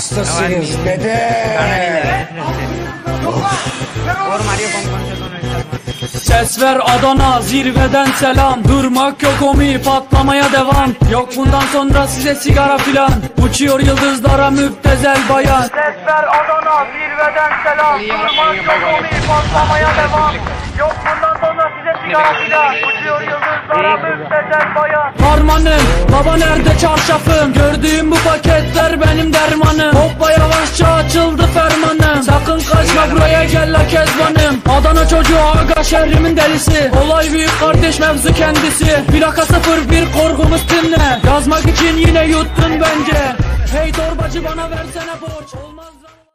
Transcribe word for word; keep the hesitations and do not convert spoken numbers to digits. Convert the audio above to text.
hastasınız dede. Ses ver Adana, zirveden selam. Durmak yok omi, patlamaya devam. Yok bundan sonra size sigara filan. Uçuyor yıldızlara müptezel bayan. Ses ver Adana, zirveden selam. Durmak yok omi, patlamaya devam. Yok bundan sonra size sigara filan. Uçuyor yıldızlara müptezel bayan. Harmanım, baba nerede çarşafım? Gördüğüm bu paketler benim dermanım. Hoppa yavaşça açıldı fermanım. Sakın kaçma buraya gel la kezbanım. Adana çocuğu aga şehrimin delisi. Olay büyük kardeş mevzu kendisi. Plaka sıfır bir korkumuz tümle. Yazmak için yine yuttun bence. Hey torbacı bana versene borç. Olmaz.